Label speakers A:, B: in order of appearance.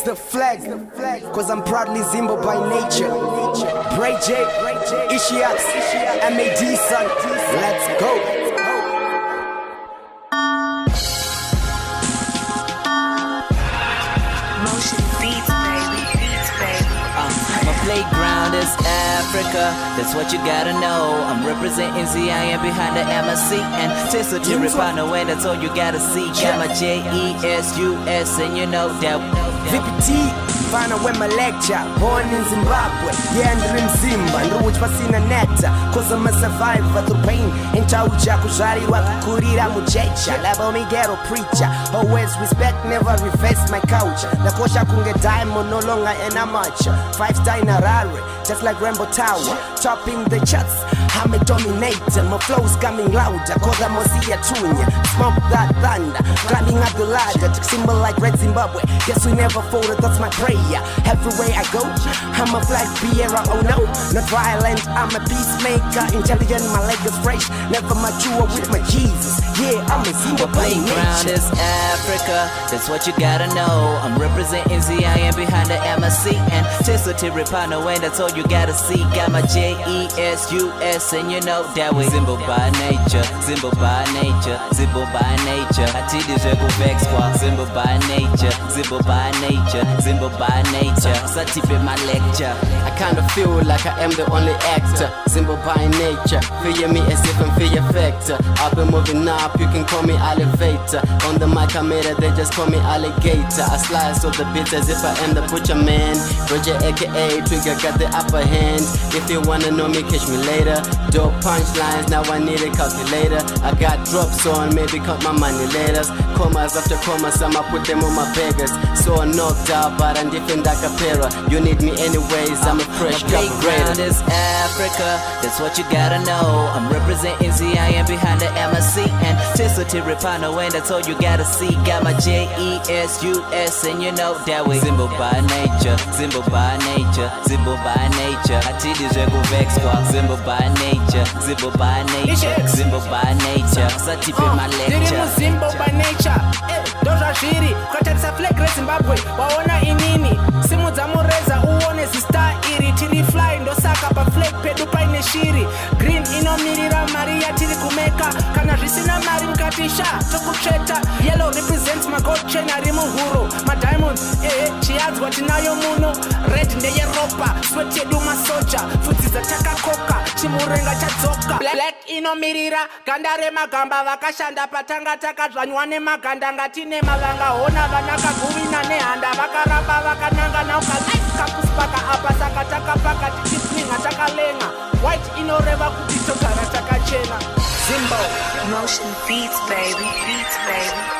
A: the flag, cause I'm proudly Zimbo by nature. Brey, Ishy, M.A.D. son, let's go.
B: My playground is Africa, that's what you gotta know. I'm representing ZIM behind the MSC and Tessa to Ripano, and that's all you gotta see. Got my J-E-S-U-S, and you know that
A: V.P.T, fana when my lecture. Born in Zimbabwe, yeah, and in Zimba. And which was in a netta, cause I'm a survivor through pain. And Chauja Kujari Wakurira Muchecha. Labo me ghetto preacher. Always respect, never reverse my culture. The Kosha Kunge diamond no longer an amateur. 5-star in a Rari, just like Rainbow Tower. Topping the charts, I'm a dominator. My flow's coming louder, cause I'm Osia Tunya. Smoke that thunder, climbing up the ladder. Took symbol like Red Zimbabwe. Guess we never folded, that's my prayer. Everywhere I go, I'm a flag bearer, oh no. Not violent, I'm a peacemaker. Intelligent, my leg is fresh. Never mature with my Jesus. Yeah, I'm a Zimbo by nature.
B: Playground is Africa, that's what you gotta know. I'm representing ZIM behind the MSC and Tessa to Ripano, and that's all you gotta see. Got my J-E-S-U-S, and you know that we Zimbo by nature, Zimbo by nature, Zimbo by nature. I tell you, vex Zimbo by nature, Zimbo by nature, Zimbo by nature. Satipe my lecture.
C: I kinda feel like I am the only actor. Zimbo by nature, feel me as if I'm fear factor. I've been moving up, you can call me elevator. On the mic I made it, they just call me alligator. I slice of the beats as if I am the butcher man. Roger aka Trigger got the upper hand. If you wanna know me, catch me later. Dope punchlines, now I need a calculator. I got drops on, maybe count my money later. Commas after commas, I'ma put them on my beggars. So I'm knocked out, but I'm different like a para. You need me anyways, I'm a fresh
B: playground is Africa, that's what you gotta know. I'm representing ZIM behind the MSC and Tessa to Ripano, and that's all you gotta see. Got my J-E-S-U-S, and you know that we Zimbo by nature, Zimbo by nature, Zimbo by nature. I tell you, vex Zimbo by nature, Zimbo by nature, Zimbo by nature. Satipe my lecture.
D: Zimbo by nature. Doja shiri, kwatatisa flag Red Zimbabwe. Waona inini, simu za mureza uone zista iri. Tiri fly ndo saka pa flag pedu pa ine shiri. Green inomirira Maria tiri kumeka. Kana jisina mari mkatisha, chokucheta. Yellow represents my gold chain arimu huru. My diamonds, chiads watinayo muno. Red ndeye ropa, sweat yedu masoja. Futi za taka koka, chimurenga chazoka. Black inomirira, gandare magamba vakashanda patanga taka zvanwane maganda ngatine mavanga hona vanaka guvina nehanda vakaramba vakananga nauka life kakuspaka apa saka takapaka tichiplinga takalenga white inoreva kuti togara takachena.
A: Zimbo
E: Motion beats baby, beats baby.